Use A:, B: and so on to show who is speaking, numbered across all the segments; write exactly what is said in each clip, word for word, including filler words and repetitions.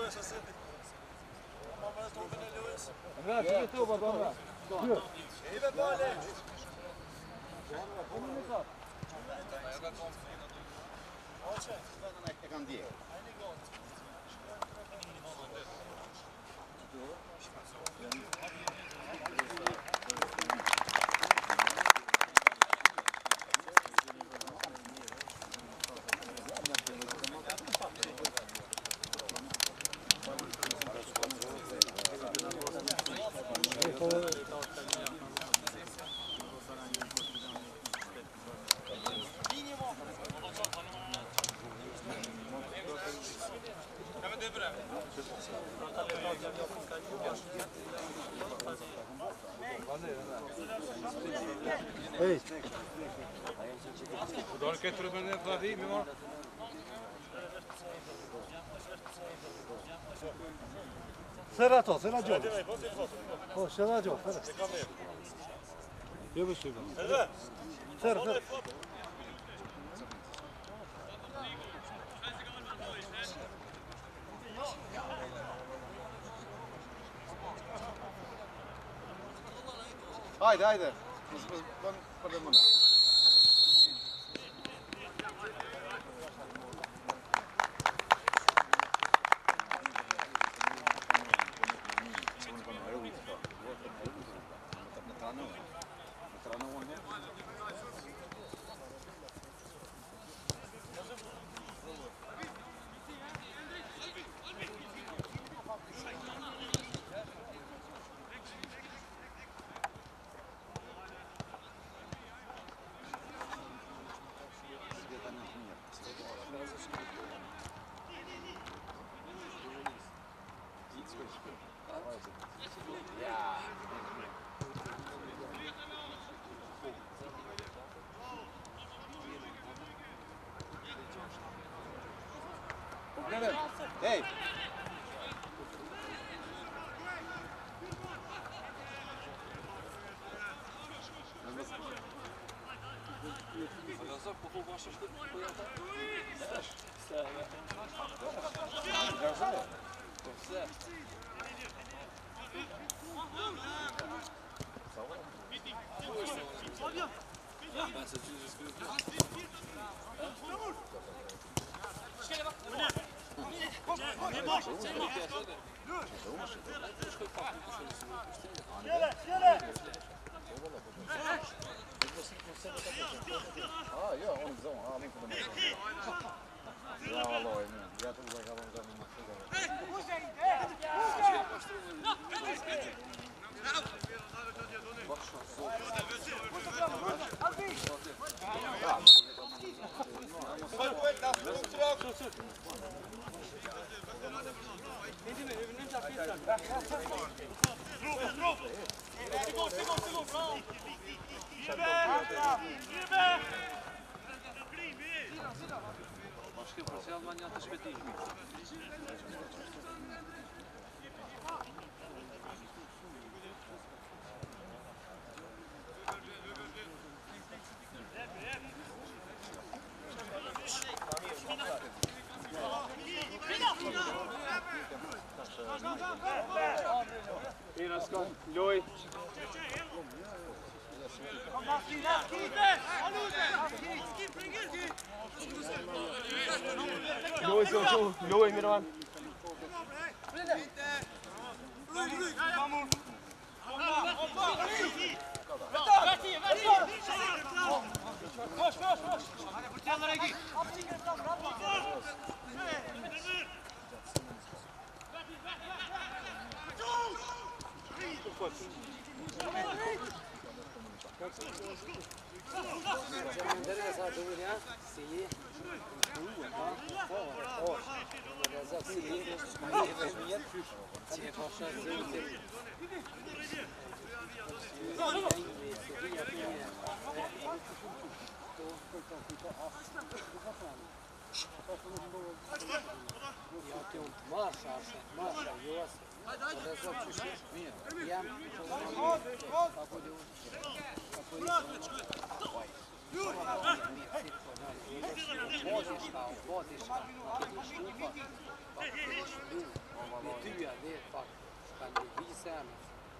A: Ragazzi, che tu papà? Vive Palle!
B: Jag kan det.
A: Hej!
C: Då har du kan tro med vad vi med var.
A: Serra to, serra giù. Oh, serra giù, serra. Io mi sciugo. Serra, serra.
B: Haydi haydi. Biz biz ben pardon bana. Hey.
D: Razak bu başa çıktı.
B: Ah ja, on zo. Ah, min för det. Ja, hallå. Jag tror jag har en match
D: Başka parça Almanya ateş ediyor.
C: Ena ska Lloyd. Lloyd så så Lloyd med den.
E: Маша, Маша, Йос. Разок чуть-чуть. Я Vodiš, vodiš, Det är du ja, det är faktiskt. Kan du visa henne?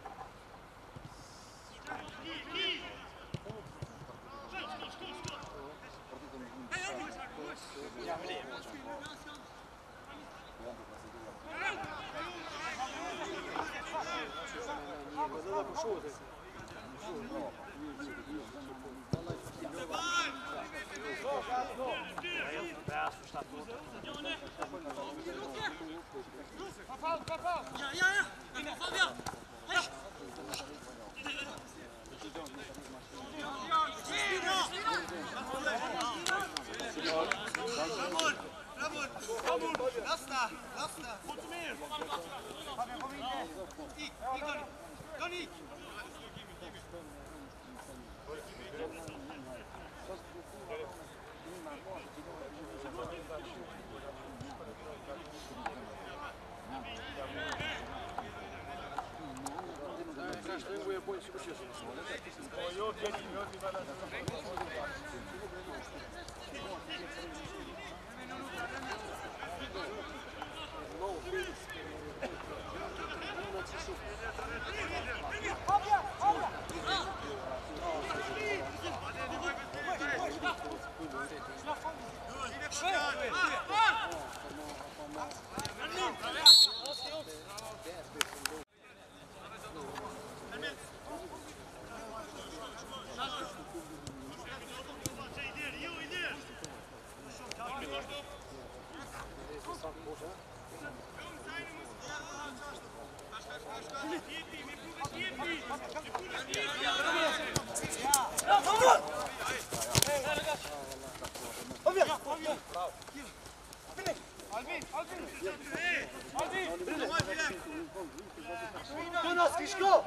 A: Jonas, Krishko!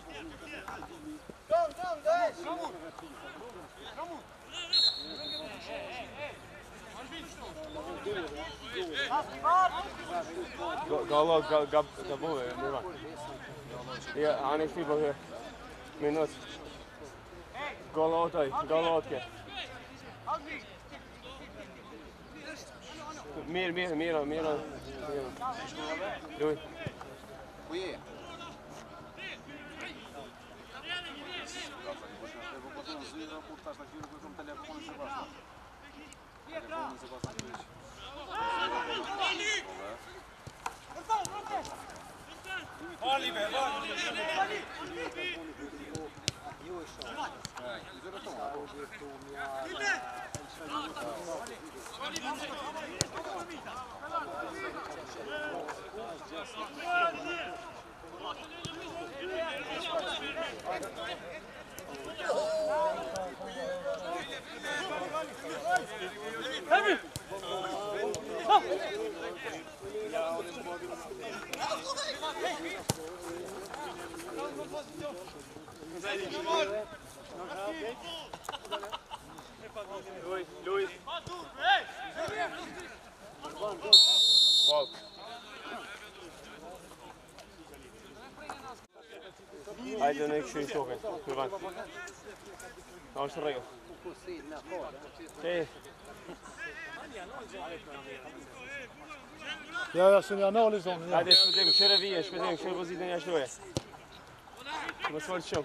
A: Kom, kom, daj!
C: Go, go low, go, go, go move it, move on. Yeah, honest people here. Minutes. Go low, toy. Go low, okay. Mer, mer, mer, mer. Louis.
B: Oui.
C: Louis, Louis. Wow. Haydi dönek şu işi okuyun. Kurban. Tamam şuraya gel. Şey.
A: Ja, ja sam ja na olizonu. Ja.
C: Hajde špedem, šere vije, špedem, šere vozidem ja šloje. Ma svoj čom.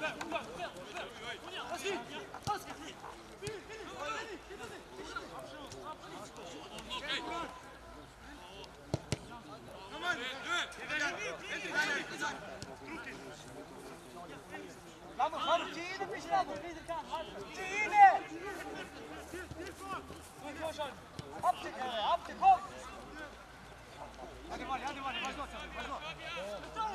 F: Vamos, vamos, Tine, Pichel, wieder kann. Tine! Habt ihr, habt ihr, komm! Hadi var, hadi var, başla, başla.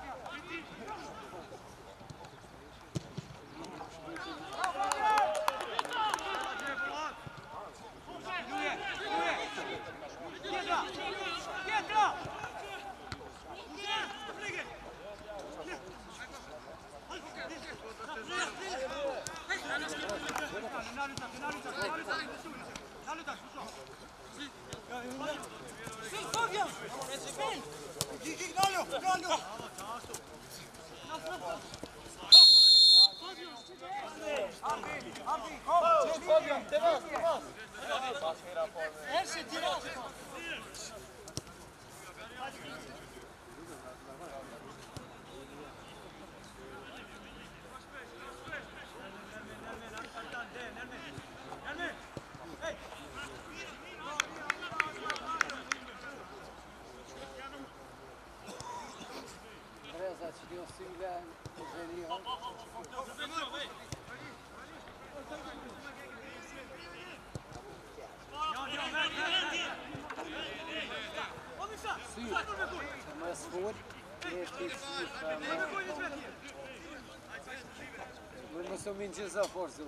E: Nu mă să minge za forță.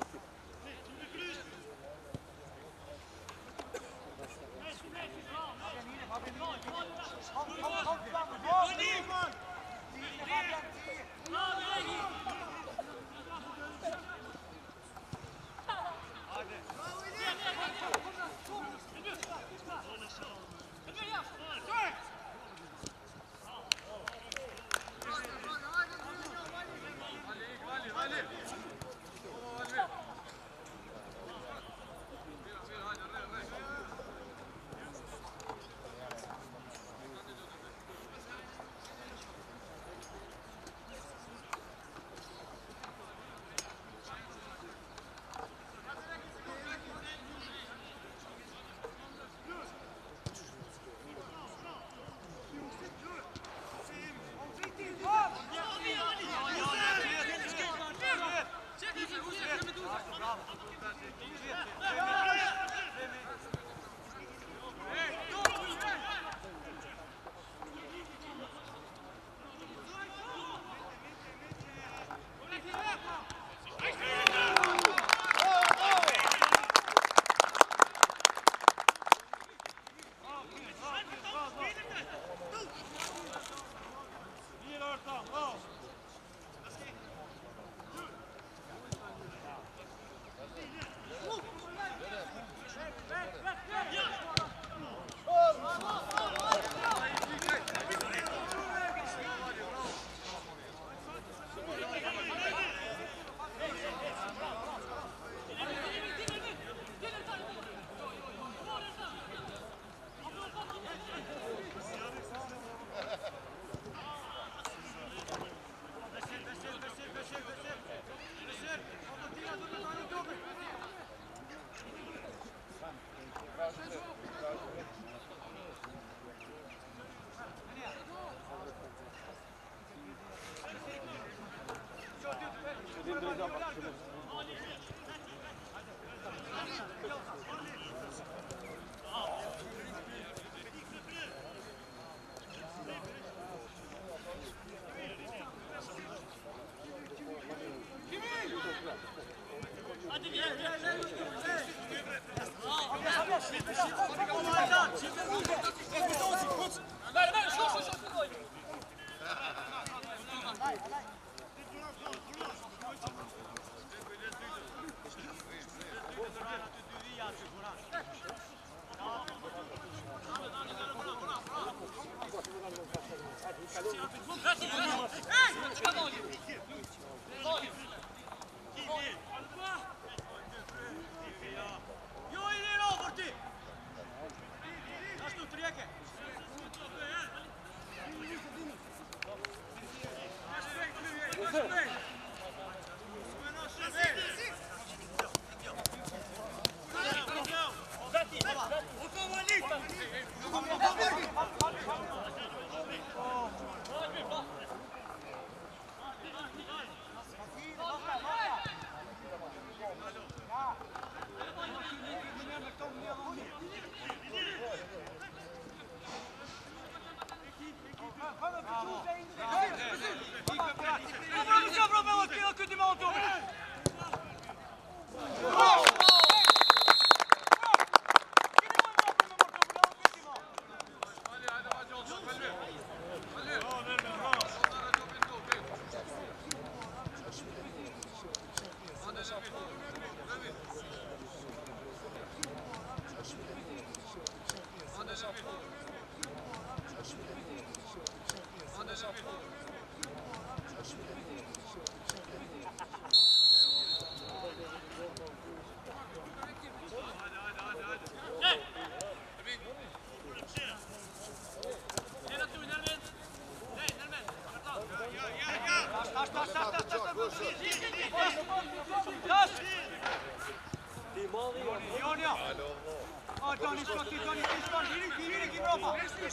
F: Jonio! O, Toni, što ti, Toni, ti što, vidi, vidi, Evropa!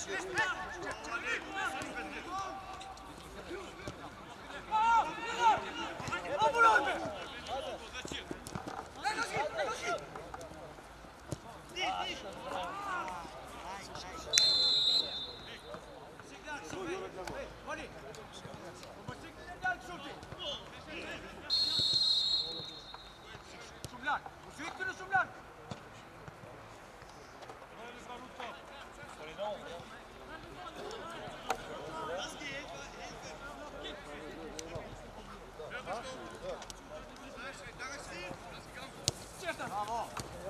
F: Obrojbe! Šumljan, ušviktinu Šumljan! Četan! Bravo!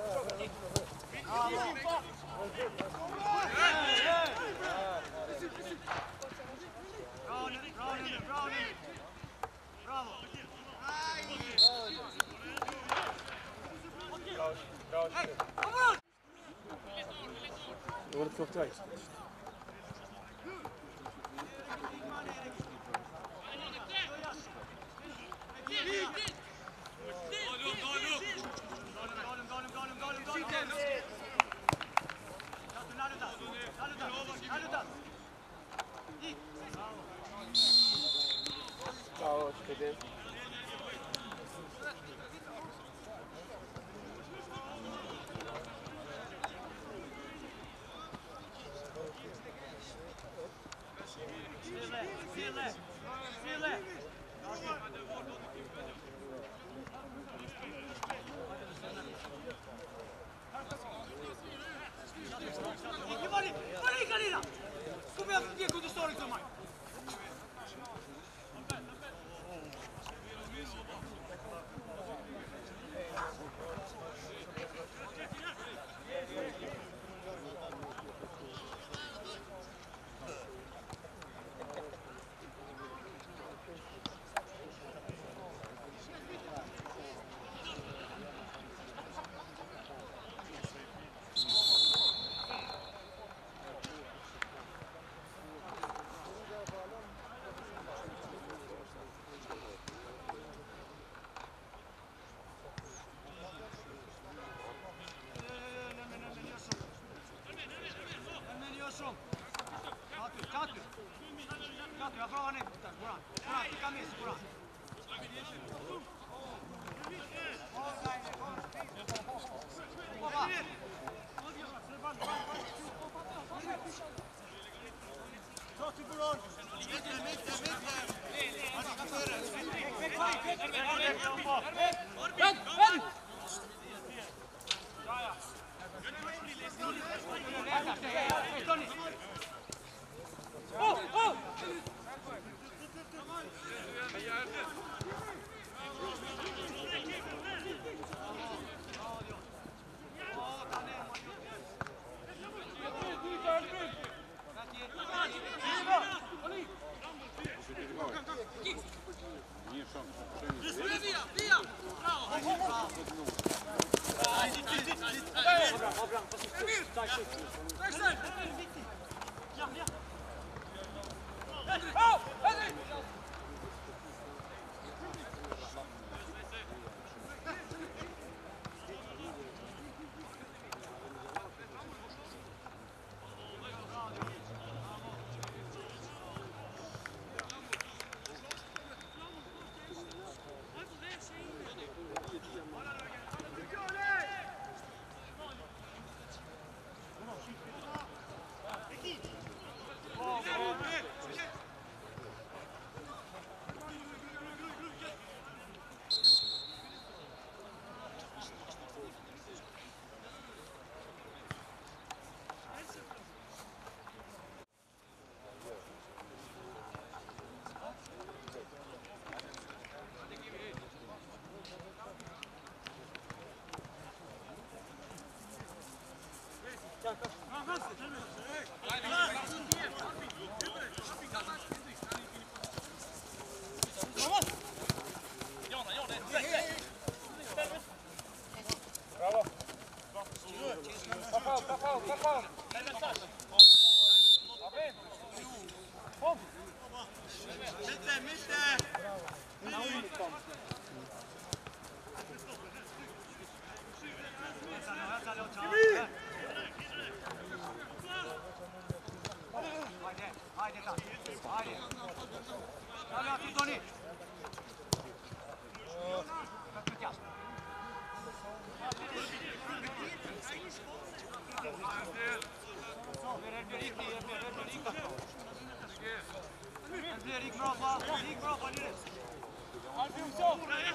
F: Bravo! Bravo!
C: Er wordt nog twee. Ciao, Spede.
F: Sile! Sile! Iki mari! Mari Kalina! Skupia biegu do storicu maj! Čatri! Čatri, ja prava ne putar, Goran. Goran, ti kam jesi, Goran? Oba! Čatri, Goran! Ven, ven! Toni! Oh, oh! Erik brava, Erik brava nu. Albion så.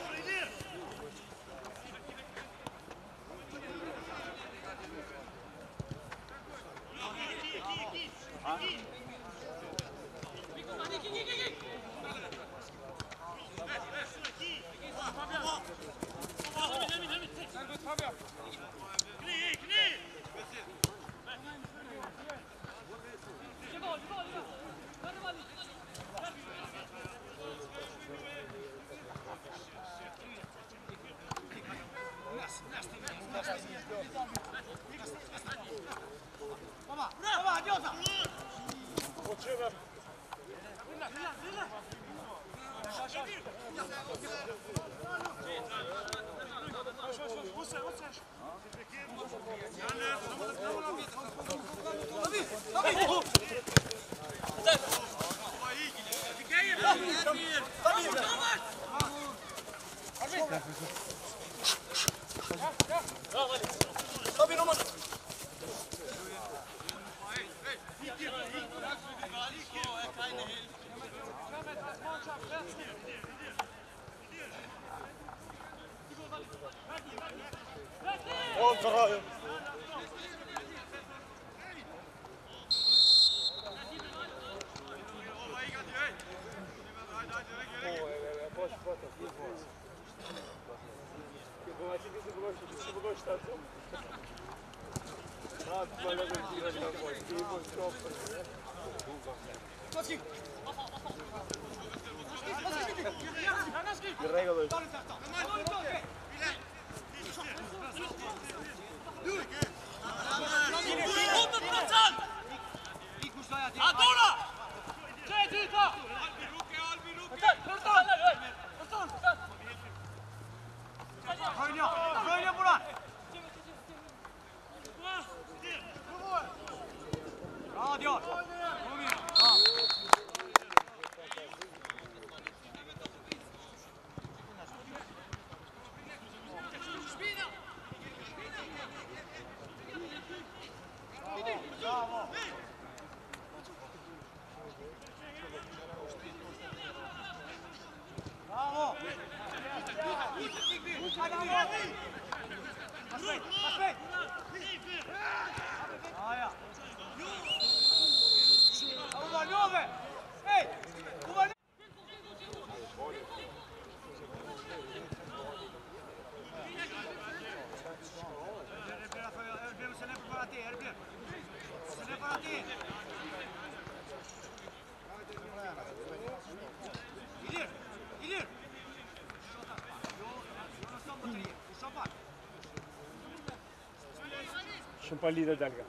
C: Shumë pa lidhe dalga.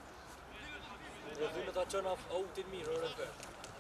D: Do të ta çon autin mirë orë kë.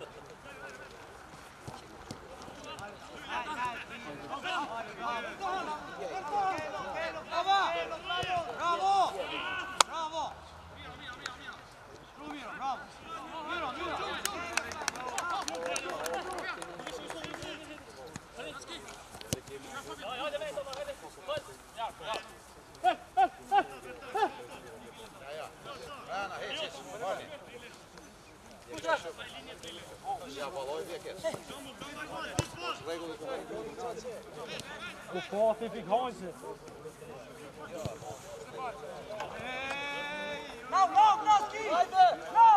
C: Gå på till fick Hansen.
F: No, no, no, ski! No!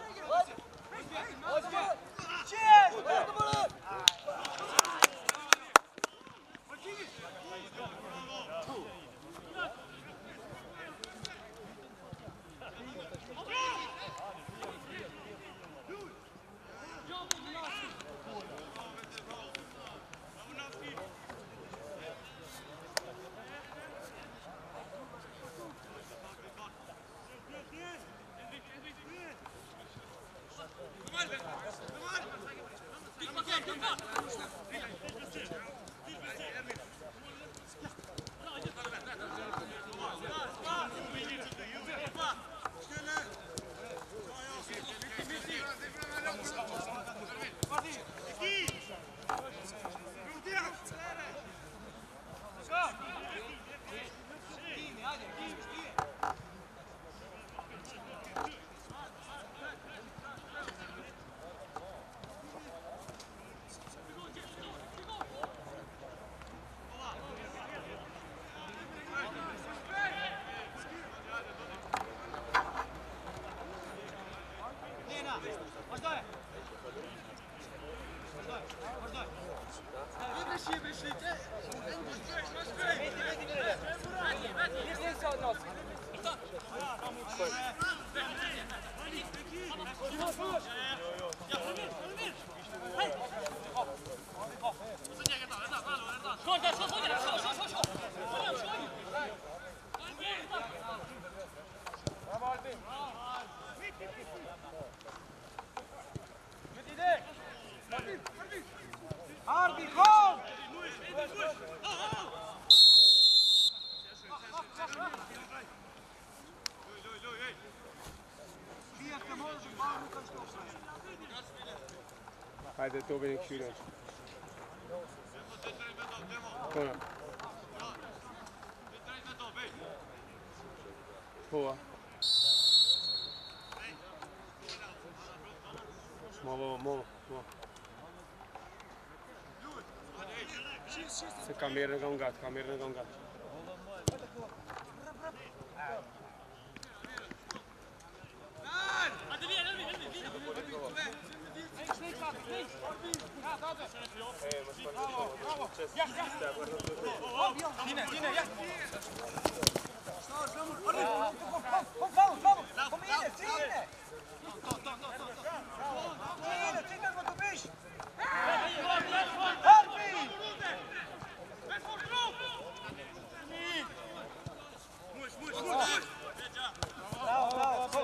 F: Cheers! Arbi, kom!
C: Haide, Dominic, și noi. Până. Boa. Mama, mama, mama. Se cameră gongat, cameră gongat.
F: Bine, bine, ia! Kom, vamos, vamos! Kom in, ține! Ține, ține, mă, tu biși! Arbi! Bravo, bravo, bravo!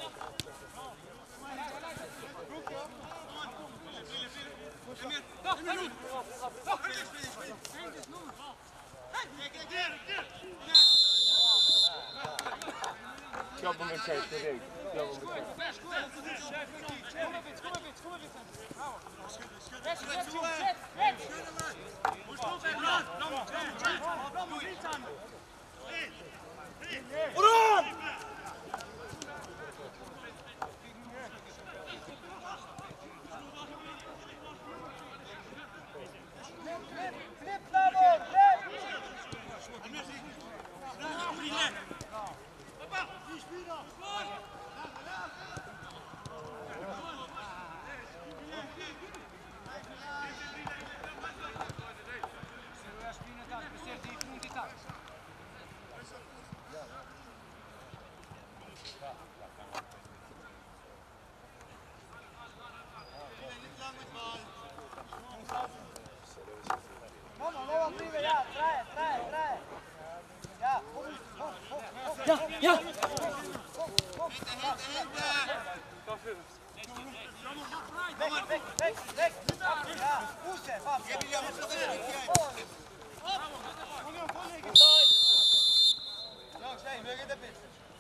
C: Jobba med tjej på dig. Jobba med tjej.
F: Flip, Flavor! Flip! Mama, mama, prime, ja, traje, traje, traje. Ja,
D: Ja, ja!
F: weg, weg, weg, weg. Ja, puste, papi. Jongens, nee, wil je dat best?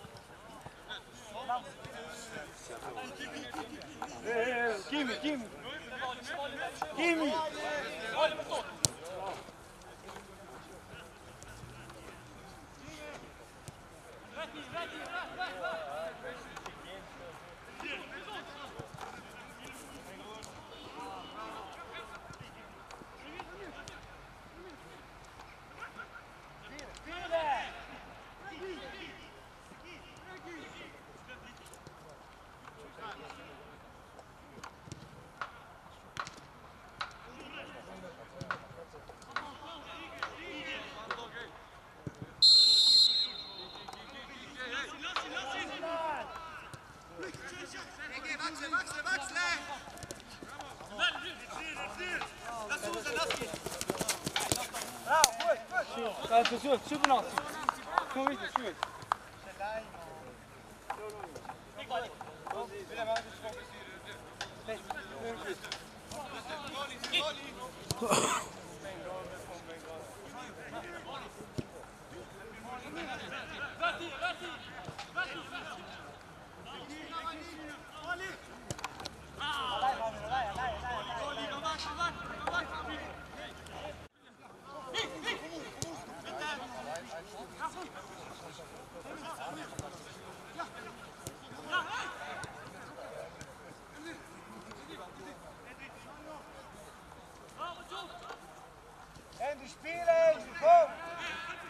C: Gimme, gimme. Gimme. Alltså, så, så bra. Kom hit, kom hit.
F: En die spelen, kom!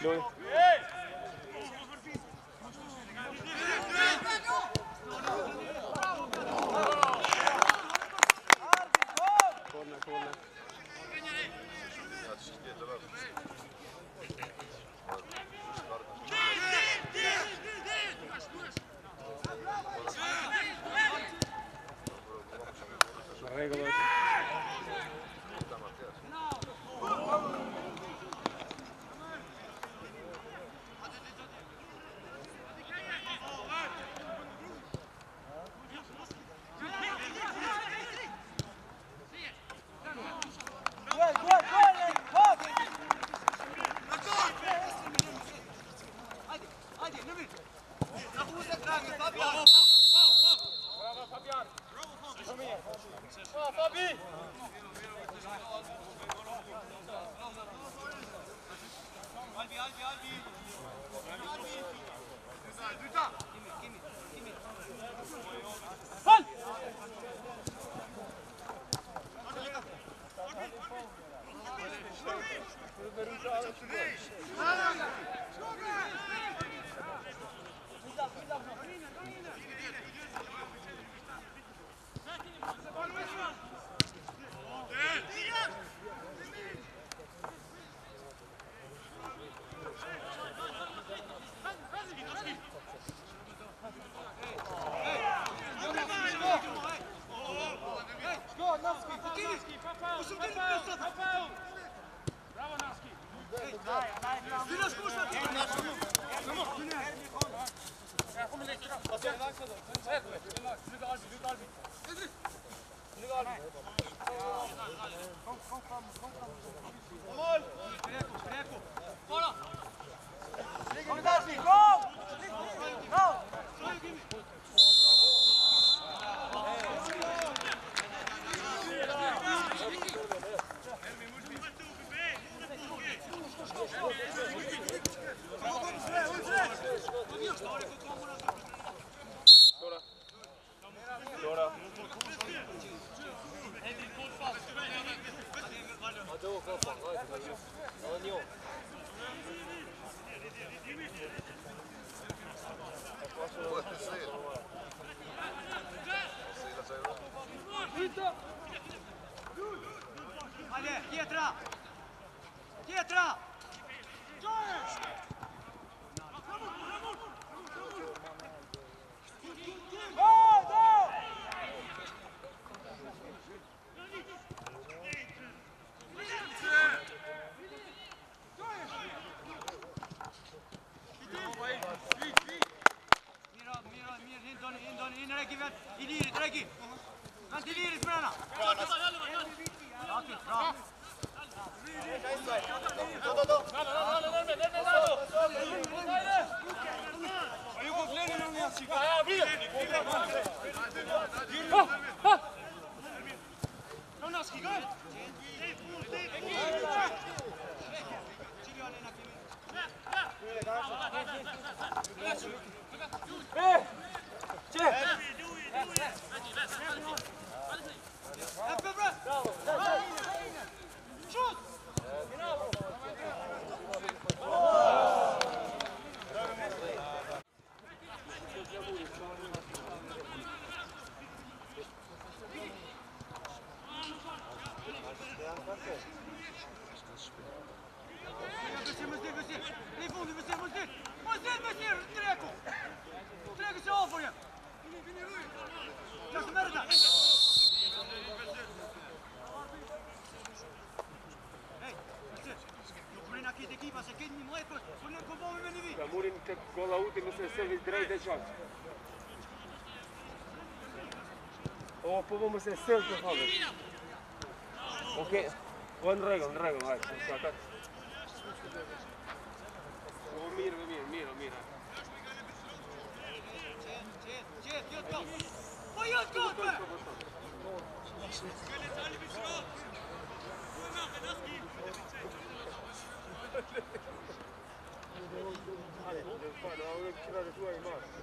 C: Lui. Corner, corner. Regolo.
F: Allez, Pietra! Pietra! I liret, Draghi! Vänta i liret med denna! Okej, bra!
C: Murin kad gola utim se servis drejt e qartë. O, po po më se sëllë të falët. Oke, po në regull, në regull, hajtë, në shka O, mirë, mirë, mirë, mirë.
F: Po jëtë kote!
C: Fallo, avevo tirato tu ai matti.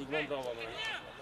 C: Non brava, ma.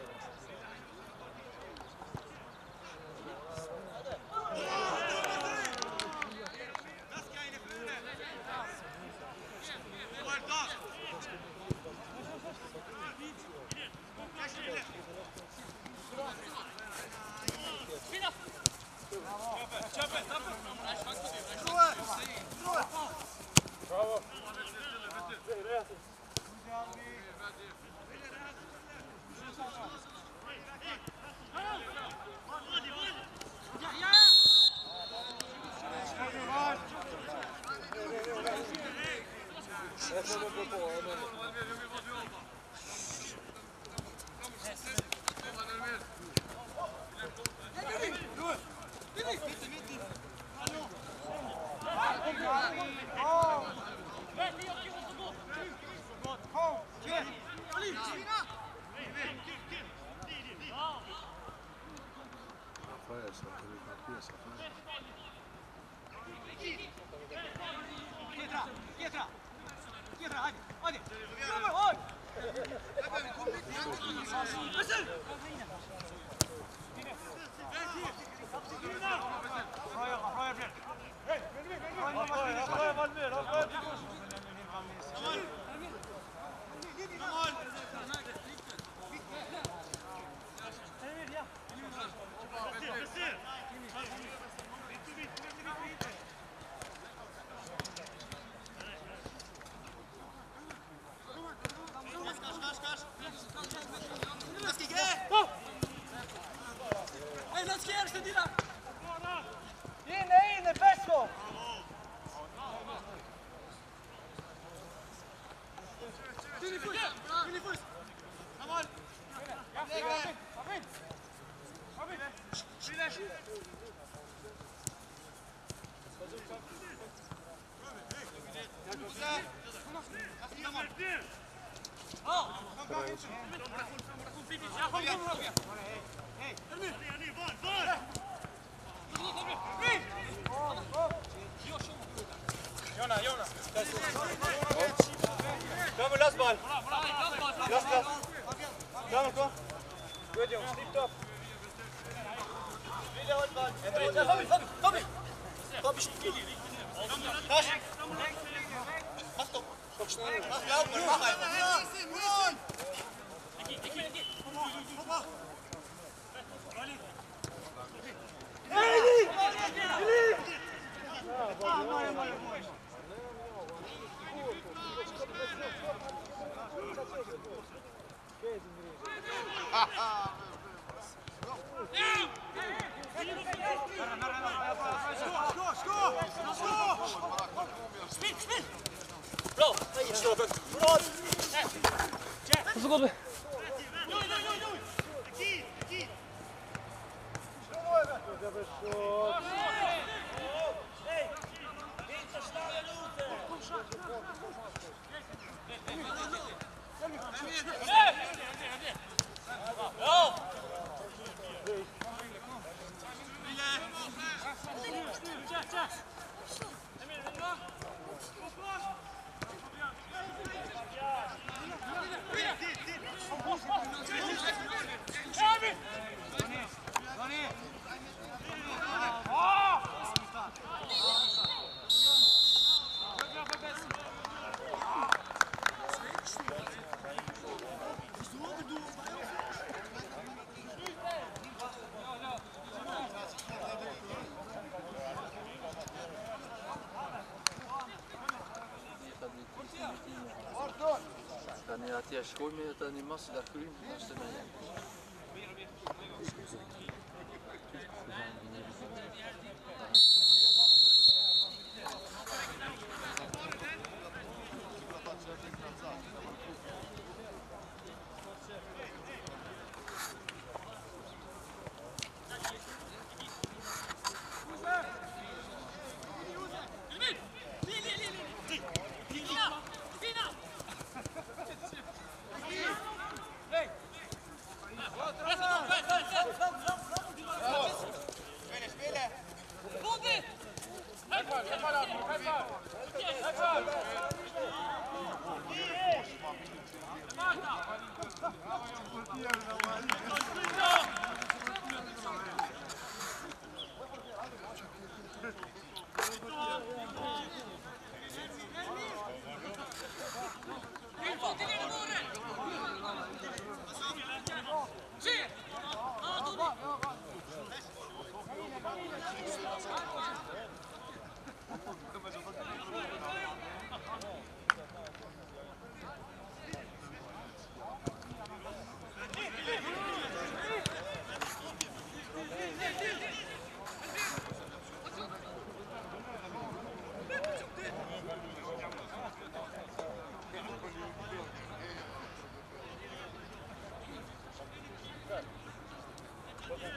G: Att jag ska med att ni måste där kul måste med.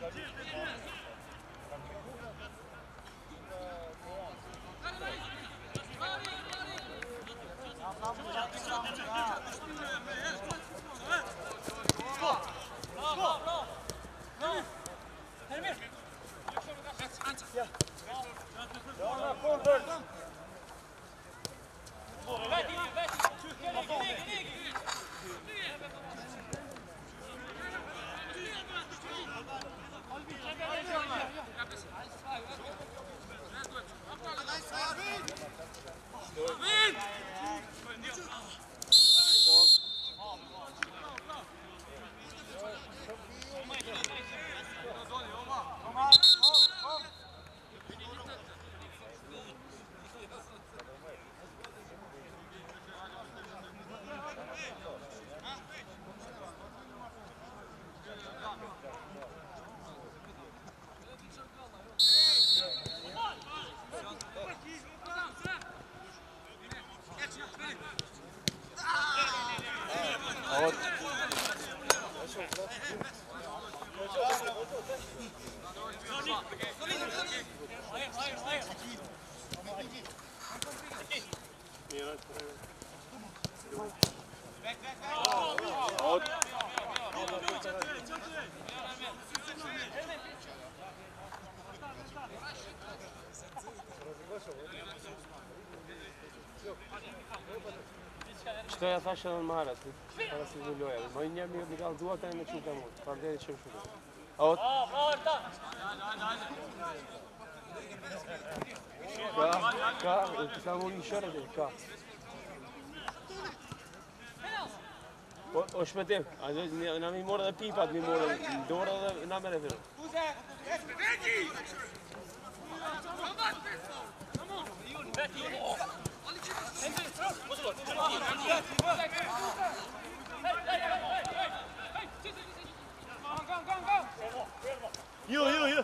C: Što ja thash edhe në marat, para se të loja. Më një mirë më kallë duat tani me çuka mua. Pa vlerë çëm shumë. Out. Ka, ka, të sa mund një shërë dhe, ka. O, o shpetim, na mi morë dhe pipat, mi morë dhe dorë dhe na mere vërë.
A: Jo, jo, jo.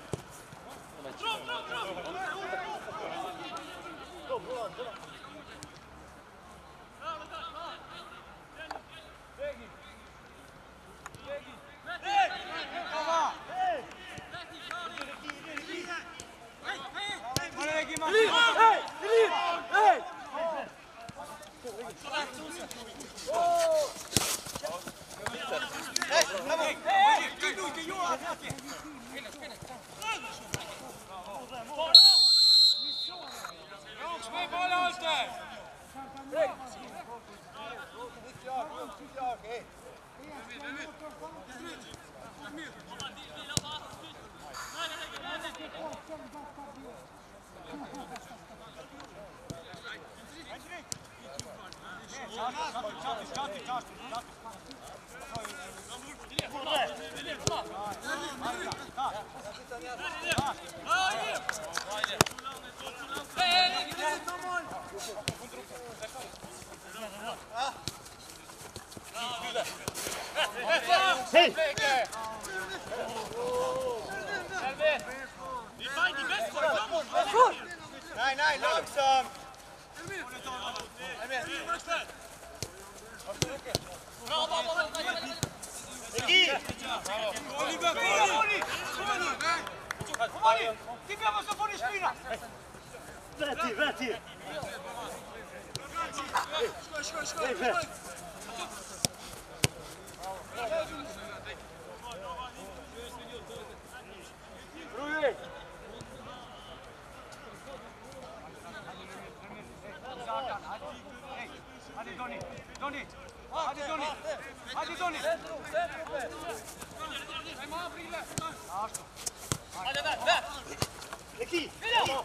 A: Hey!
F: Nej, nej, långsamt! Ti abbiamo sto fuori spina!
A: Veti, veti!
F: Skoj, skoj, skoj, skoj!
C: Rudi!
F: Hadi Doni, Doni! Hadi Doni! Hadi Doni! Hadi ver, ver!
A: Aqui!
F: Bravo!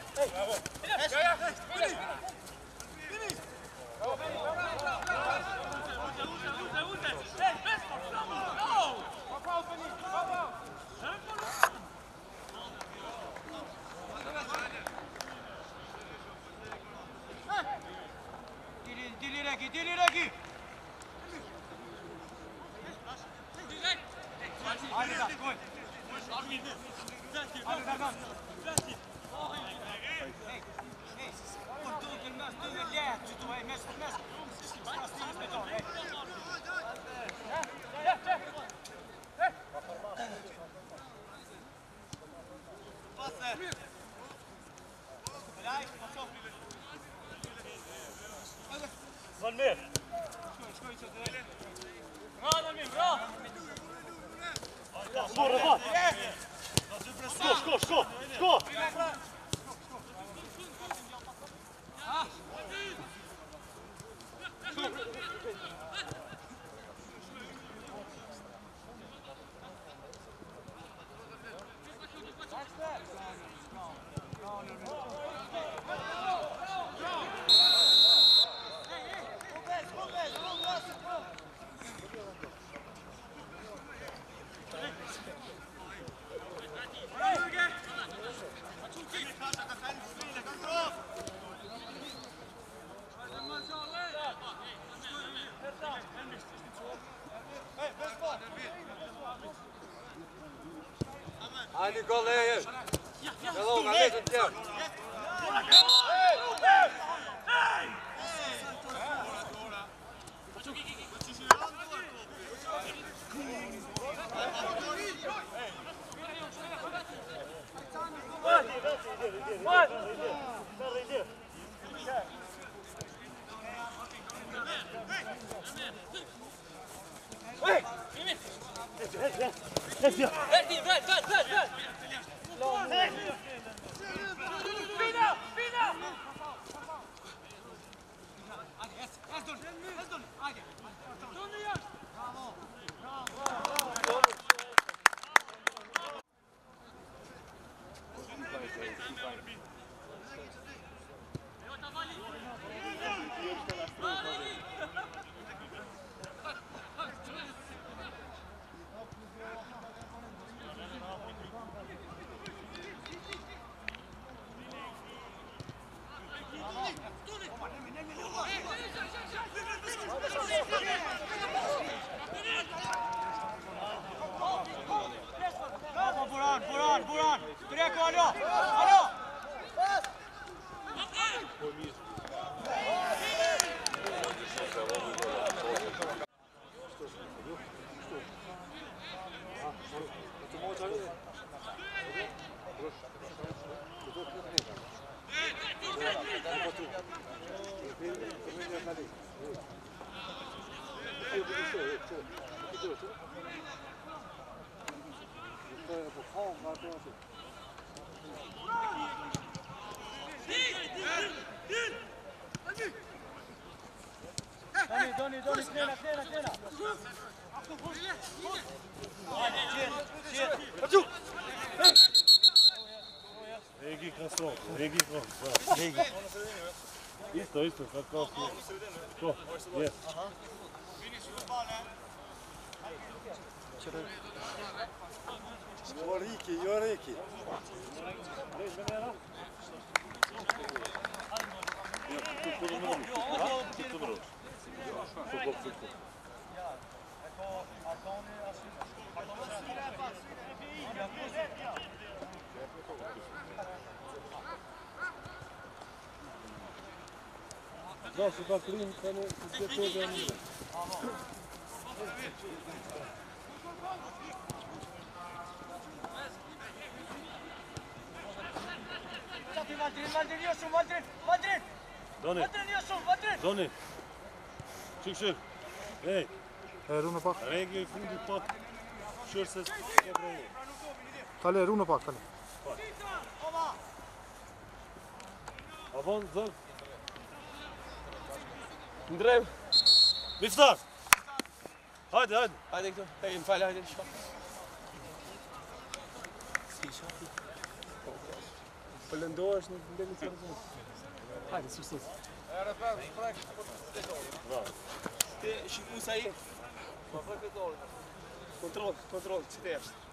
F: Dili Regi, dili Regi! Hadi da, koy! Hadi da, da! Hej, hej! Ordu gelmez, du är lätt, du är mest, mest! Ska styra med dem, hej! Ja, ja, ja! Hej!
A: Skå, skå, skå, skå!
B: Hij nu kan leggen. Hallo, hij ligt het ja.
F: Boran, Boran, Boran! Direkt, hallå! Hallå! Doni, Doni, Doni, knäna, knäna, knäna!
A: Regi krasno, regi krasno, regi. Isto, isto, kako to. Je. Jo Riki, jo Riki. Da, se pa krim, pa ne, se to da nije.
F: Valtrin, Valtrin, Josu, Valtrin, Valtrin!
A: Doni,
F: Valtrin, Josu, Valtrin!
A: Doni. Çık çık. Hey.
H: Runo pak.
A: Regi i fundit pak. Shër se s'ke brejnë.
H: Kale, runo pak, kale.
A: Avon, zër.
C: Ndrem.
A: Miftar. Hajde, hajde.
C: Hajde këtu. Hey, më falë, hajde shko.
H: Po lëndohesh në vendin që rrezon. Hajde, sukses.
B: Era pra, sprek.
C: Ti shiku sa i. Kontroll, kontroll, që të jashtë.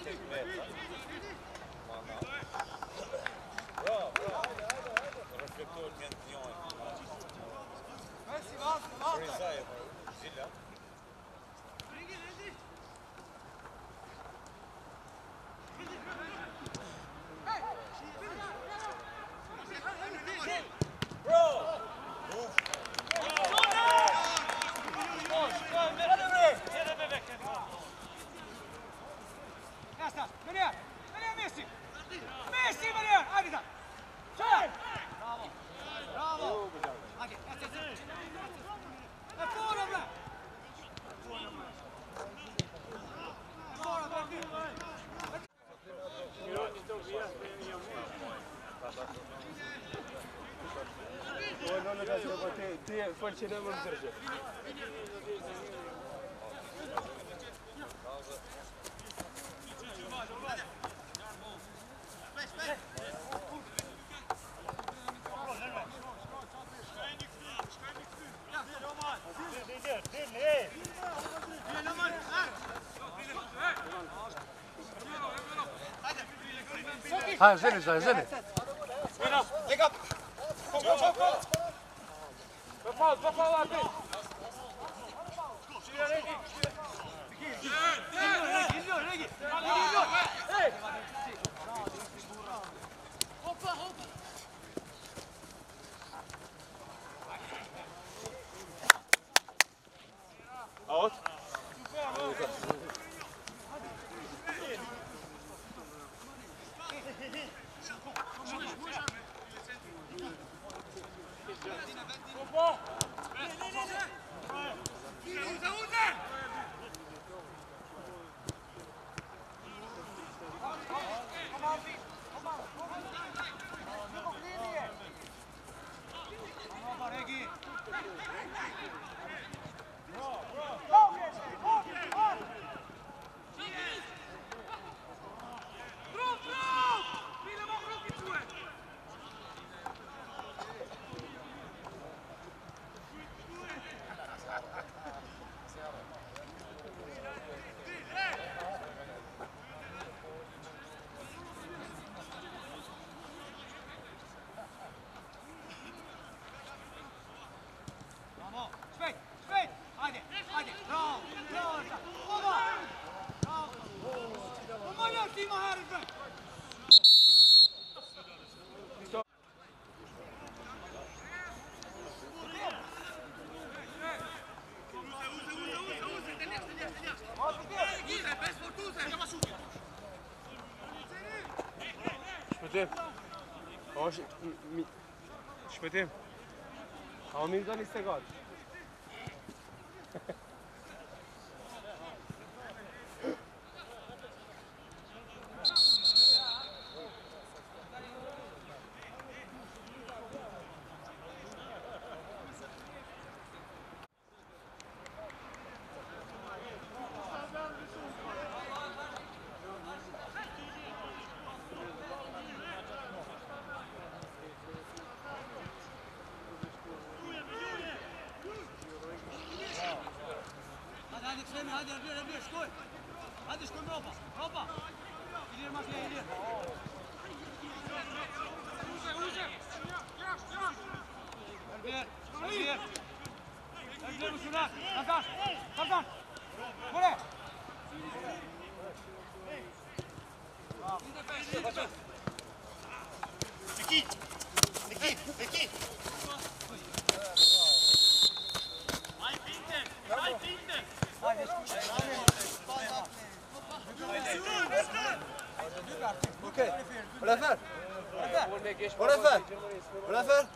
C: Te fălce de mă zărge.
A: Hai, zene, zene, zene.
F: Leg up! Kom, kom, kom, kom!
C: Bepaald, bepaald, atent! Out. Shpëtim. Është shpëtim. A u mirë do një segat.
F: Hadi Erbil, Erbil, shkoj! Hadi shkoj mropa, mropa! Ilir ma kje, Ilir! Uze, uze! Erbil, Erbil! Erbil më sunat! Kazan! Kazan! Kore! Nikit! Nikit! Nikit!
A: Okej. Vad är det för? Vad är det för? Vad är det för?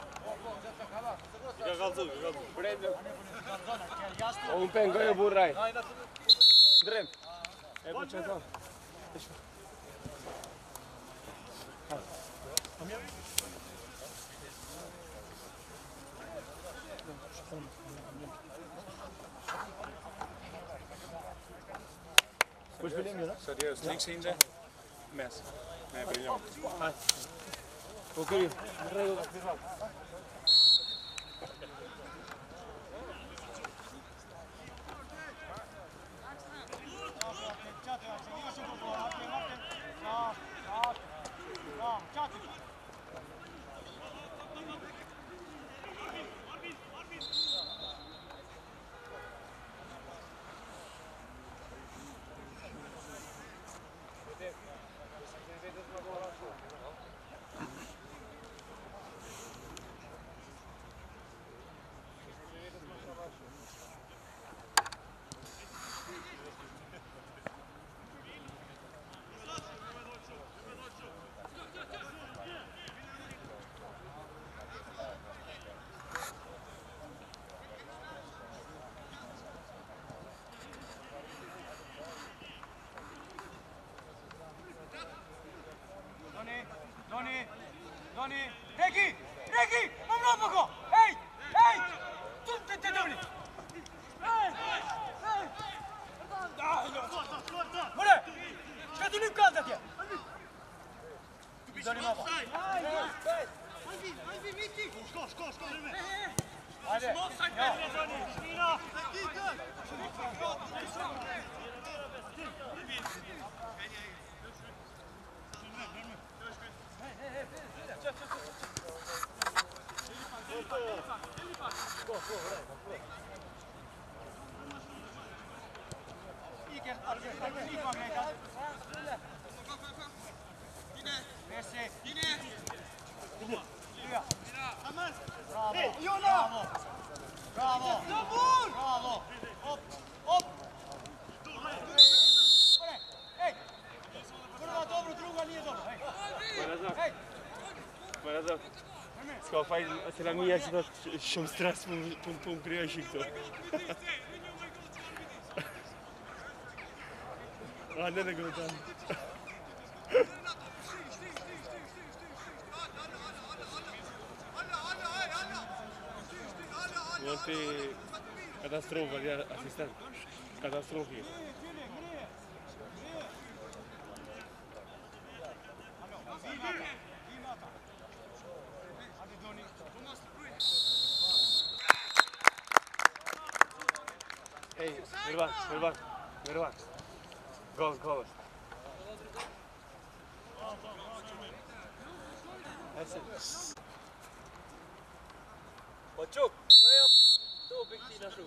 C: Un pengo e burraj. Drem. E ku që thonë.
A: Kush bilim jo?
H: Serieus, niks hinder. Mes. Nee, briljant.
C: Po këri, në rregull.
F: Doni, Doni, Regi, Regi, mam roboko, hej, hej, tu te te dobri. Hej, hej. Daj, no. More, šta ti nim kazati? Doni mama. Ajde, ajde, miti. Ško, ško, ško, vreme. Ajde, ja. Iker, Iker, Iker, Messi, Lyö. Bravo, bravo, bravo, bravo, op, op. Hej, prva dobro, druga nije dobro, hej. Hej.
C: Mas ska faz se la mia sta shum stress pun pun pun priešik to. Ah, ne ne gledam. Monte katastrofa ja asistent. Katastrofi. Hey, Mirvan, Mirvan, Mirvan. Gol, gol.
D: Mačuk, daj op, to bih ti našel.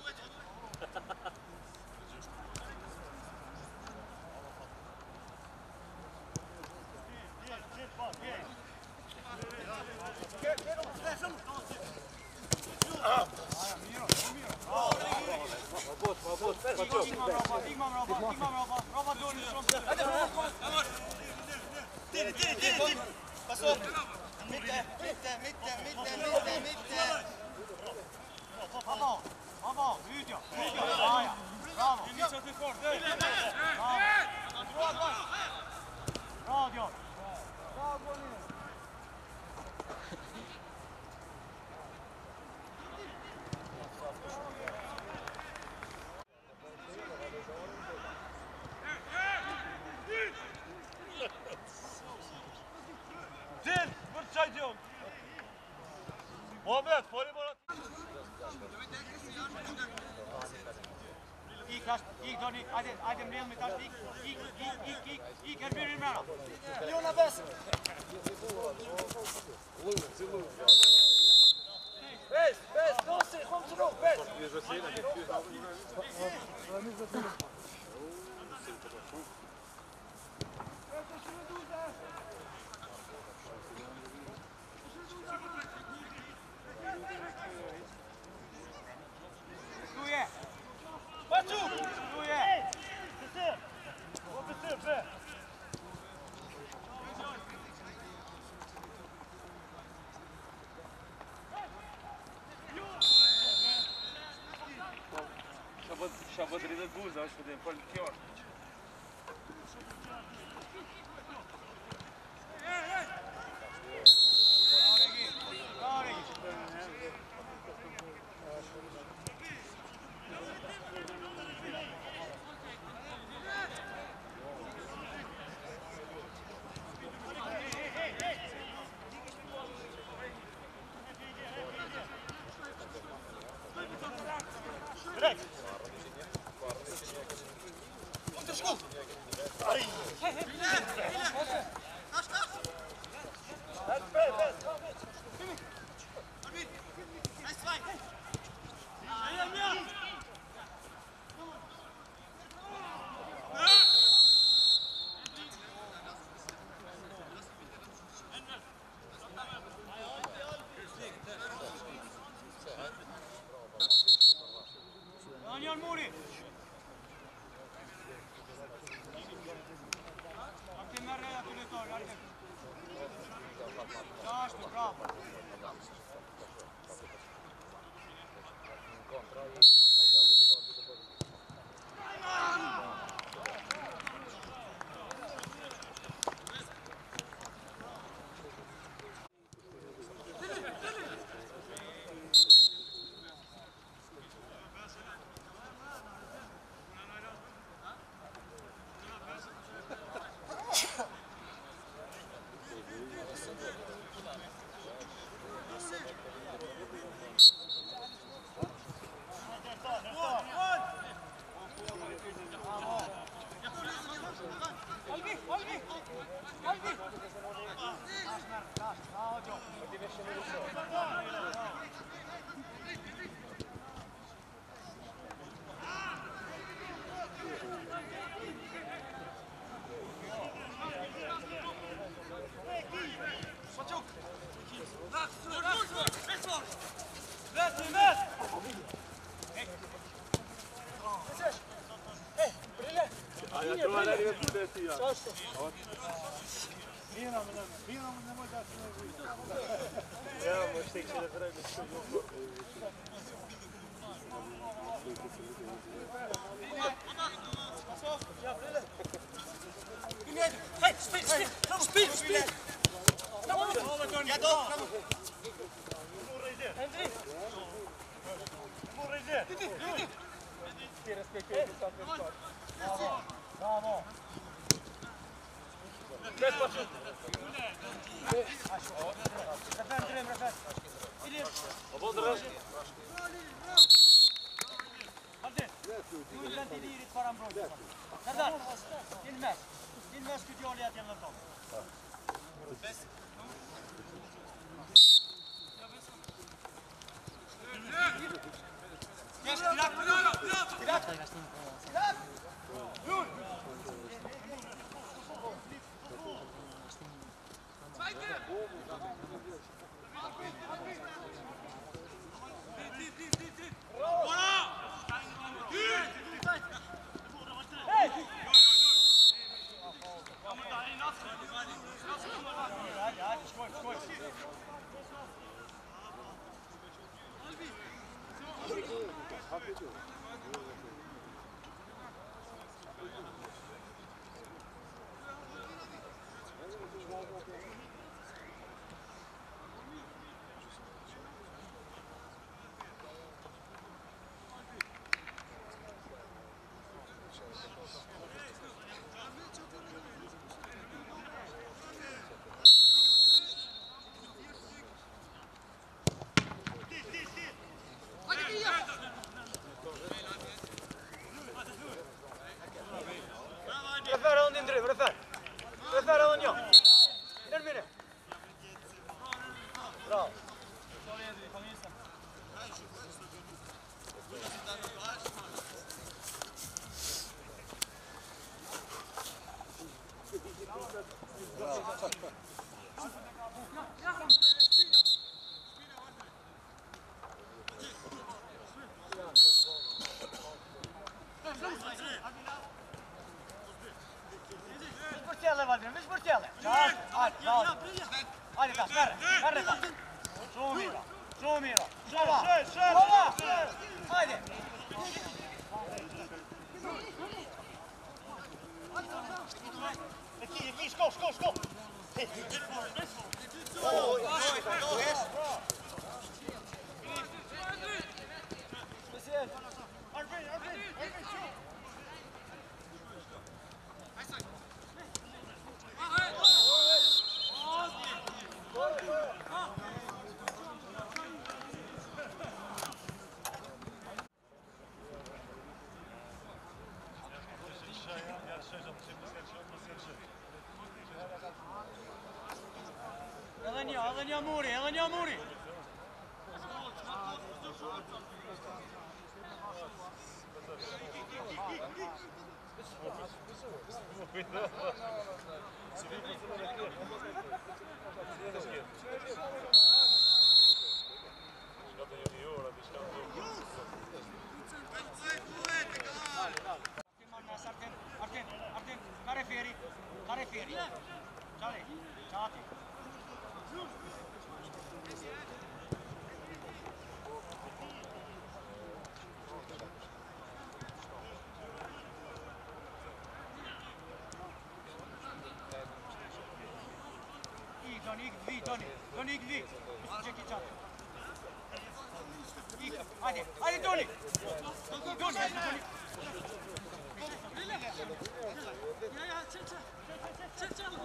F: Imam roba, imam roba, roba doni, roba. Tiri, tiri, tiri. Pass op. Mitte, mitte, mitte, mitte, mitte, mitte. Bravo, bravo, ut ja, ut ja. Ja, ja. Bravo. Bravo. Bra, Dion. Bra, gå ner.
A: Del, vurçay diyorum. Muhammed, voleybol.
F: İlk taş, ilk Doni, hadi, hadi Real mi taş, ilk, ilk, ilk, ilk, ilk, ilk, her bir rimrana. Leona bes. Bes, bes, dosi, kom se nog, bes. Tu je. Pacu! Tu je.
C: Și-a bătrânit buza, așa de folchior.
F: Zašto, bravo.
C: Ja tror han är rätt på det sidan. Ja, man sticker det för dig med skog.
F: Hej, spil, spil! Spil, spil! Get off! Henry!
C: Ti respekterar det samt det.
F: Bravo!
C: Press på skjut.
F: Refén, Grym, refén.
C: Obodra.
F: Hadi. Nu vill inte lirit varann bra. Serdar, inmez. Inmez gidiyor ya yanına top. Yes, Irak, Irak, Irak. Yun. Refär on din driv, refär. Refär on ja. Termine. Bravo. Sportielle Valdemir, vi sportielle. Ja, hadi, hadi. Hadi kas, verre, verre kas. Suomira, Suomira, Sova, Sova. Hadi. Kiinni, kiinni, sko, sko, sko. Oh, yes. Arvin, Arvin, Arvin, shoot. Elenia, Elenia Muri, Elenia Muri. Arten, Arten, Arten, care fieri, care fieri. Donny, Donny, Donny, Donny, Donny. Check it out. Hadi, hadi Donny. Donny, Donny.
I: Ya ya, çek çek. Çek çek.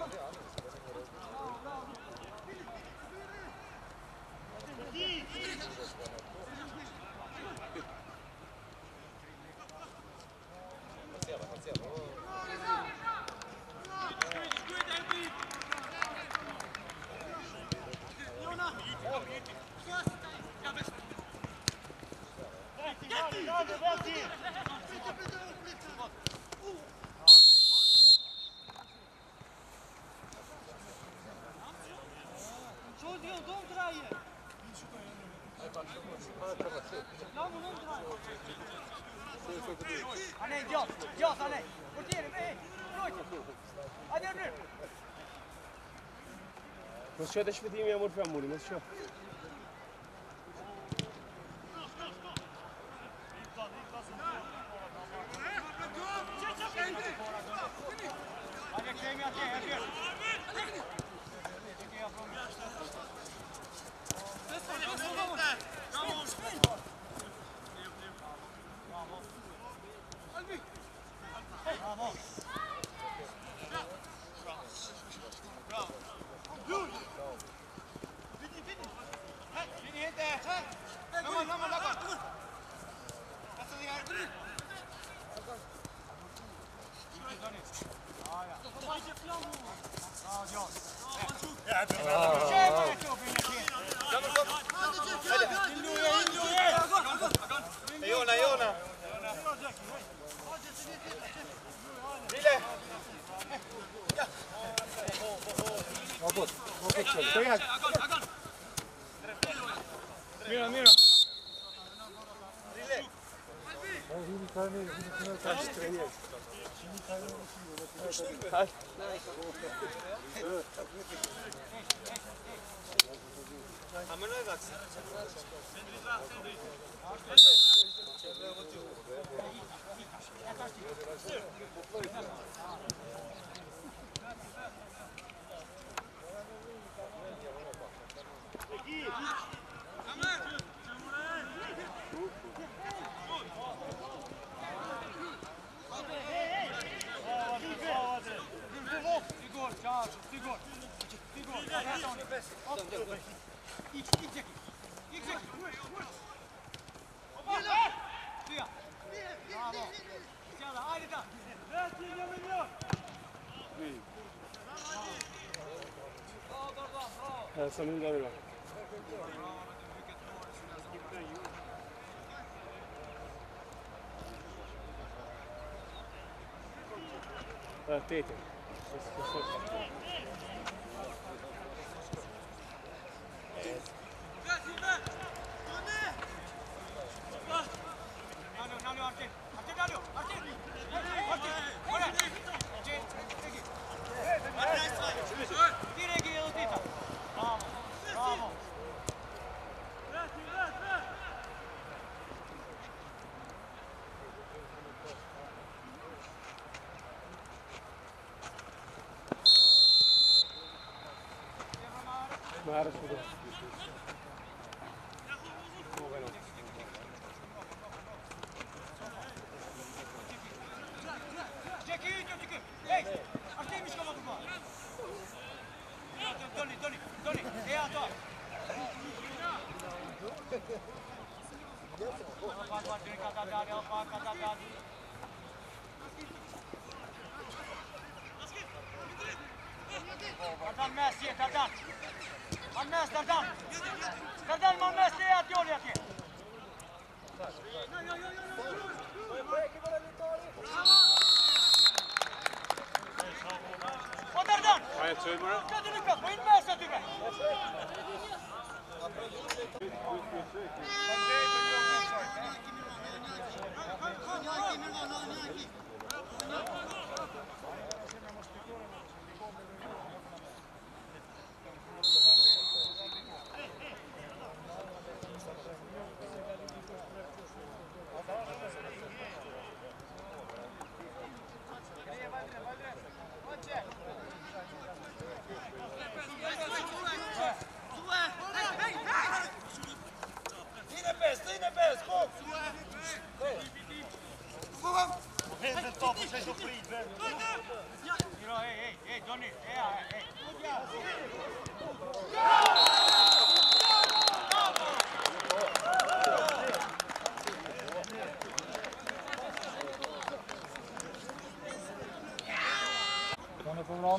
F: Anei, Dios, Dios, Anei. Portiere, vei. Hadi önür.
C: Mas só deixa-me ter amor para amor, mas só.
F: Hadi Kemi at, hadi.
B: Jona, Jona! Ville!
A: Oput, oput şöyle. Gel.
C: Mira, mira.
A: Şimdi tane, şimdi tane kaç treniyor. Şimdi tane
C: Hai.
B: Amına bak.
C: Essa não dá melhor. Ah, Tete. Mara sudah.
F: Hey, Artemis come on. Donny, Donny, Donny, e a tua. Dardan Messi'ye, Dardan. Mannes, Dardan. Dardan, Mannes, e a Tioli aqui. O Dardan.
C: Hai, ce-ai bărat?
F: Dă-te Luca, păi în masă, tu vei.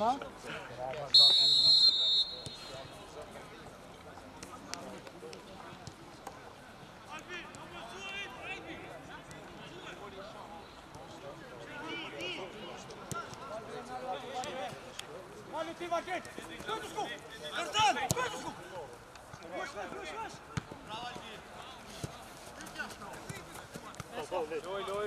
A: Bona.
F: Mali ti Martin! Kujtëshku! Erdan! Kujtëshku! Vush, vush, vush!
C: Loj, loj.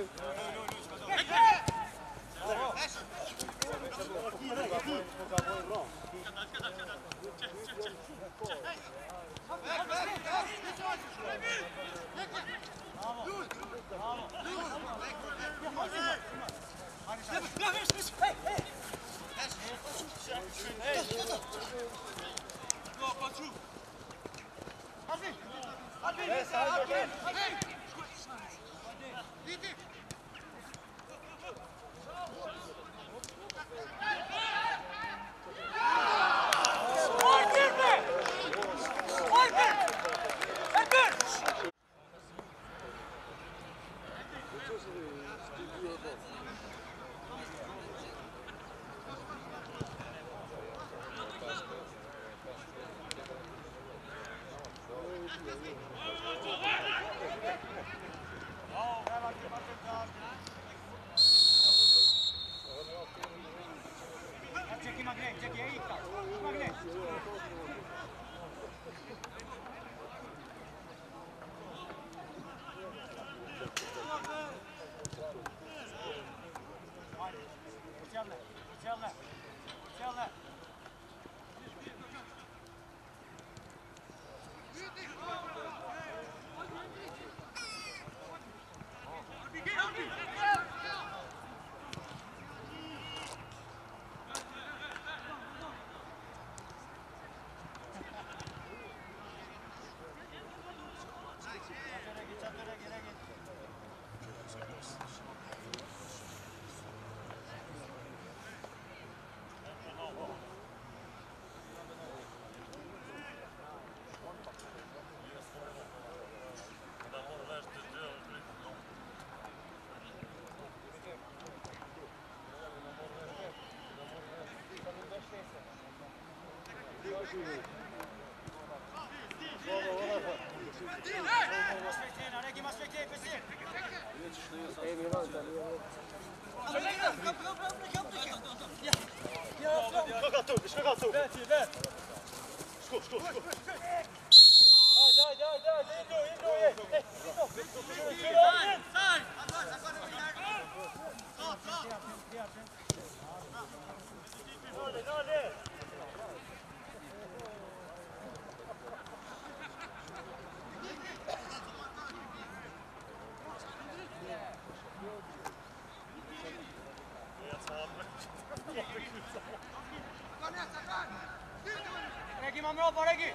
F: Regi, mam ropa, Regi!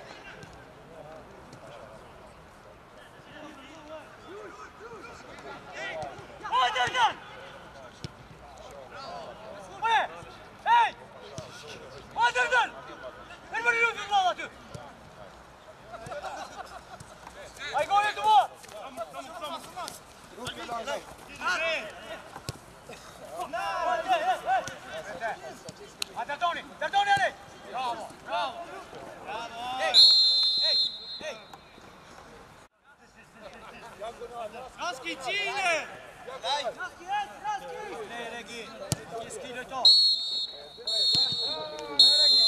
F: Oj, Derdan! Oj! Hej! Oj, Derdan! Ver beni lütfen valla tu! Ay, gol et bu! Hadi Tony! Tony hadi! Bravo! Bravo! Hey! Hey! Hey! Raski, Cine! Raski, Raski! Ne, Regi! Iski le to! Regi!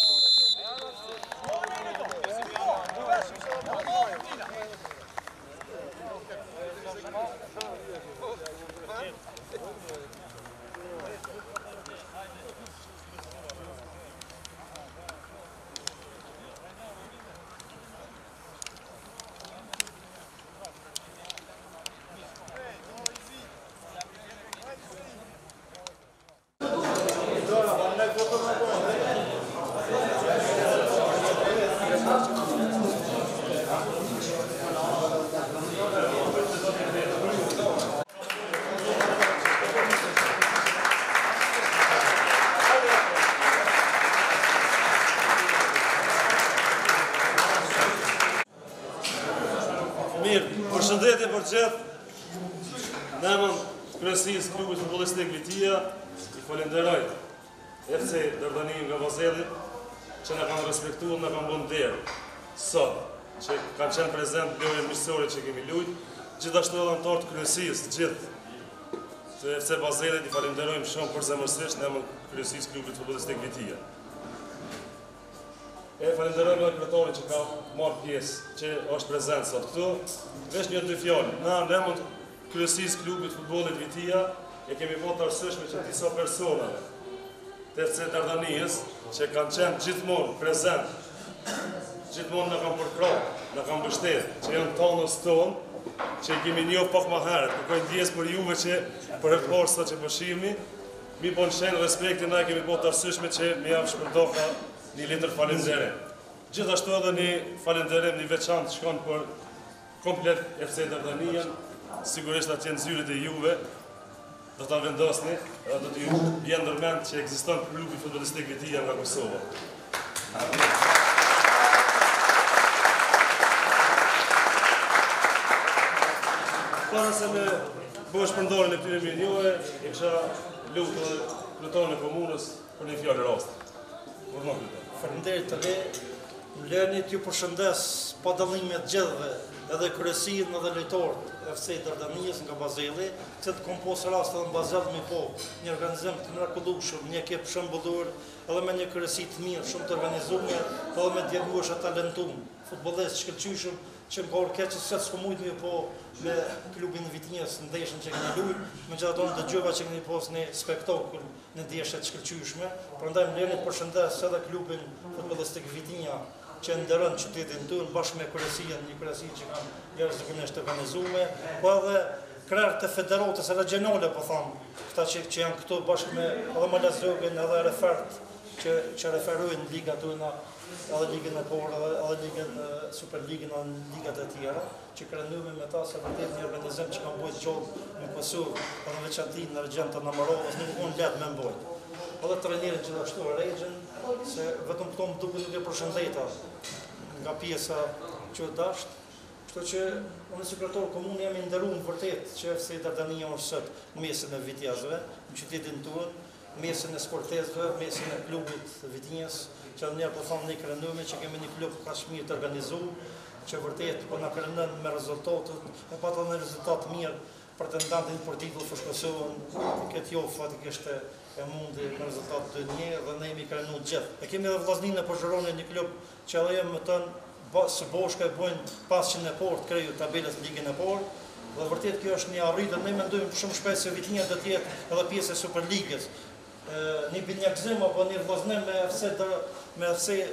J: Mirë, përshëndetje për gjithë. Në emën kryesisë klubit futbollistik Litia, i falenderoj F C Dardani nga Vazelli, që na kanë respektuar, na kanë bën derë sot, që kanë qenë prezent lojën miqësore që kemi luajtur, gjithashtu edhe anëtarët të kryesisë, të gjithë të F C Vazellit i falenderojmë shumë përzemërsisht në emër kryesisë klubit futbollistik Vitia. E falenderojmë edhe kryetarin që ka marrë pjesë, që është prezent sot këtu. Vesh një dy fjalë, na në emër kryesisë klubit futbollit Vitia e kemi bërë të arsyeshme që disa persona të F C Dardanijës që kanë qenë gjithmonë prezent, gjithmonë në kanë përkrahur, në kanë mbështetur, që janë tonës tonë, që i kemi njohur pak më herët, kërkojnë ndjes për juve që për herë të parë sot që po shihemi, mi bën shenjë respekti, na kemi bërë të arsyeshme që më jap shpërndoka një letër falenderim. Gjithashtu edhe një falenderim një veçantë shkon për komplet F C Dardanijën, sigurisht atë janë zyret e juve. Do ta vendosni, edhe do t'ju bjen ndërmend që ekziston klubi futbollistik Vitia nga Kosova. Para se me bësh shpërndarjen e këtyre milionëve, e kisha lutur kryetarin e komunës për një fjalë raste.
K: Faleminderit të le, më lëni t'ju përshëndes pa dallime të gjithëve, edhe kryesinë edhe lojtarët F C Dardanijës nga Vazelli, që të kom posë rast edhe në Vazelli me po, një organizim të mrekullueshëm, një ekip shëmbullur, edhe me një kryesi të mirë, shumë të organizuar, edhe me djegjueshë talentuar, futbollistë shkëlqyeshëm, që më ka orkeqë se s'ko mujtë me po me klubin e Vitinjës në ndeshën që keni luajtur, me që ato në dëgjova që keni posë një spektakull në ndeshje të shkëlqyeshme, prandaj më lëni të përshëndes edhe klubin futbollistik Vitinja, që ndërën qytetin tonë bashkë me kryesinë, një kryesi që kanë jashtëzakonisht të organizuar, po edhe krerë të federatës regionale, po thonë, këta që, që janë këtu bashkë me edhe Malazogën, edhe refert që, që referojnë liga tona, edhe ligën e parë, edhe ligën Superligën, edhe ligat e tjera, që krenuemi me ta se vërtet një organizim që kanë bojtë gjollë në Kosovë, edhe në veçanti në regjen të Namarovës, nuk unë letë me mbojtë. Edhe trenerin që ashtu Regjën, se vetëm këto më duke nuk e përshëndeta nga pjesa që dashtë, kështu që unë sekretar komunë jam i nderuar vërtet që F C Dardanija është sot mesin e Vitjazëve, në qytetin tonë, mesin e sportezëve, mesin e klubit të Vitinjës, që edhe njerë po thonë ne krenuemi që kemi një klub ka shmirë të organizuar, që vërtet po na krenon me rezultatet, e patën një rezultat mirë pretendantin për titull për Kosovën, këtë jo fatikisht e mundi me rezultat të një dhe ne jemi krenu gjithë. E kemi edhe vllazninë e Pozhoroni, një klub që edhe jemi më tënë së boshka e bojnë pasqin e parë të kriju tabelës ligën e parë, dhe vërtet kjo është një arritje, ne mendojmë shumë shpejt se Vitinja do të jetë edhe pjesë e Superligës. Një binjakzim apo një vllaznim me F C me F C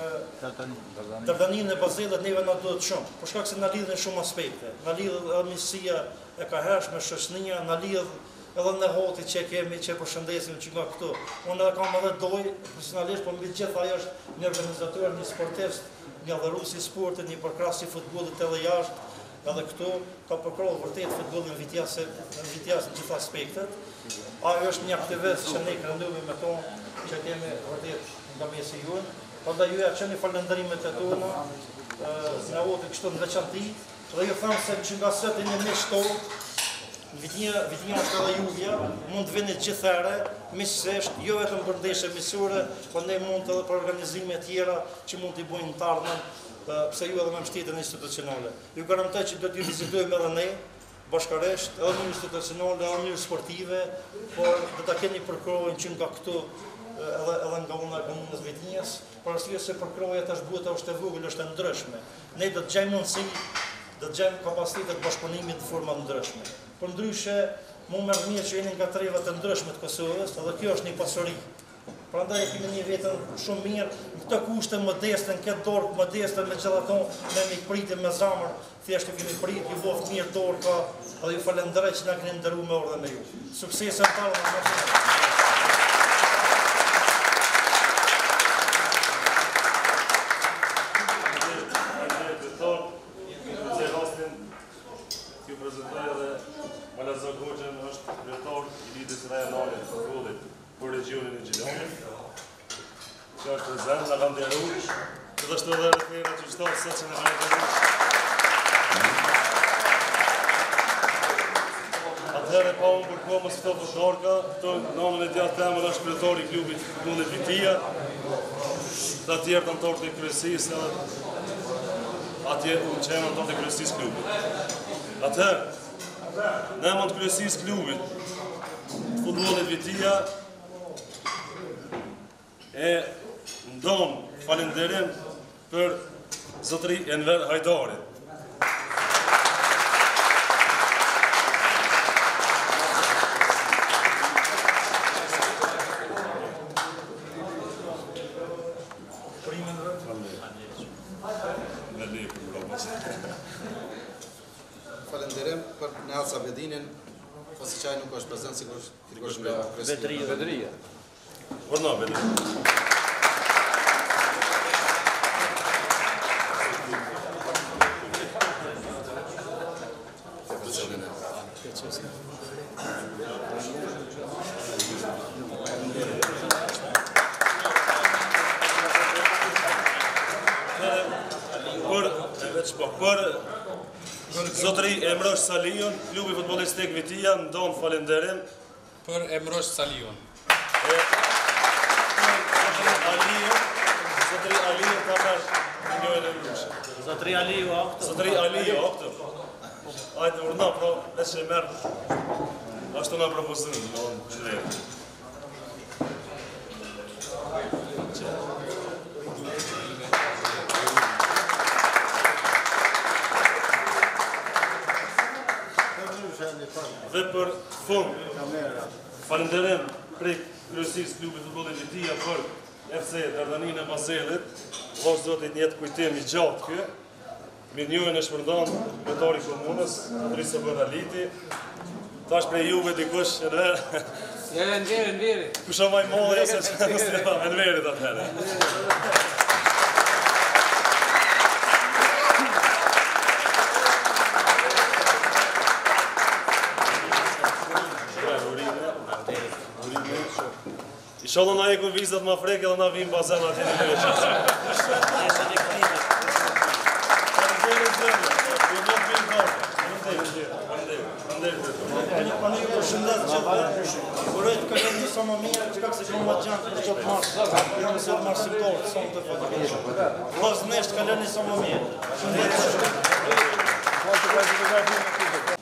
K: Dardaninë e Vazellit neve na duhet shumë, për shkak se na lidhen shumë aspekte. Na lidh edhe miqësia e ka hershme, shoqënia, na lidh edhe në hoti që kemi, që përshëndesim që nga këtu. Unë edhe kam edhe doj, personalisht, po mbi gjithë ajo është një organizator, një sportist, një adhërues i sportit, një përkrahës i futbollit edhe jashtë, edhe këtu ka përkrahur vërtet futbollin Vitjas në Vitjas në gjithë aspektet. Ajo është një aktivist që ne krenuemi me tonë, që kemi vërtet nga mesi juën. Prandaj ju ja çeni falënderimet e tona, në voti kështu në veçanti, dhe ju them se që nga sot e një miq tonë, Vitinja, Vitinja është edhe juvja, mund të vini gjithëherë, miqësisht, jo vetëm për ndeshje miqësore, por ne mund edhe për organizime tjera që mund t'i bojnë të ardhmen, pse ju edhe me mbështetjen institucionale. Ju garantoj që do t'ju vizitojmë edhe ne, bashkërisht, edhe në institucionale, edhe në sportive, por do ta keni përkrojën që nga këtu, edhe, edhe nga una e komunës Vitinjës, për arsye se përkroja tash buhet është e vogël, është e ndryshme. Ne do të gjejmë mundësi, do të gjejmë kapacitetet bashkëpunimit në forma të ndryshme. Për ndryshe, mu merr mirë që jeni nga trevat e ndryshme të Kosovës, edhe kjo është një pasuri. Prandaj kemi një vetën shumë mirë, në këtë kushte modeste, në këtë dorë modeste, me gjithato ne mi pritim me zamër, thjesht kemi prit, ju boft mirë dorka, edhe ju falenderoj që na keni nderuar me urdhën e ju. Suksese të tallë.
J: Për regionin e Gjilanit, që është prezent, në kanë deru, gjithashtu edhe rëthera që shtohë sot që në kanë deru. edhe pa unë për komës këto fëtorka, këto nëmën e djatë temën është kryetori i klubit futbollit Vitia, të tjerë të nëtorë të kryesisë edhe atje unë që e nëtorë të kryesisë klubit. Atëherë, nëmën të kryesisë klubit të futbollit Vitia e ndonë falenderim për zotëri Enver Hajdarit.
B: Falenderim për Nehac Abedinin, pasi qaj nuk është prezent, sikur është nga Vedrija.
G: Vedrija.
J: Vërna, Vedrija. Për zotëri Emrosh Salion, klubi futbollistik Vitia, ndonë falenderim.
L: Për Emrosh Salion.
J: Zotëri Alion, ta përsh njojnë e mërshë.
K: Zotëri Aliu, aktë.
J: Zotëri Aliu, aktë. Ajde, urna, pro, e që e mërë. Ashtu nga propozinë, në në në Dhe për fund, falenderim prej kryesisë klubit futbollit Vitia për F C Dardaninë e Mazellit, vazhdo zotit njëtë kujtim i gjatë kjo, me njojnë e shpërndan kryetari komunës, Andrisë Bëraliti, tash prej juve dikush e nërë...
E: Ja, në veri, në veri.
J: Kusha maj modhe, se që nësë një në verit atëherë. Inshallah na e ku vizat ma freke dhe na vim bazen ati në një qësë.
K: Po ne ju përshëndet gjithë. Uroj të kaloni sa më mirë, çka se kam ma gjatë për çop marsh. Jo më sot marsh siktor, son të fatikë. Vllaznesht kaloni sa më mirë. Shëndet.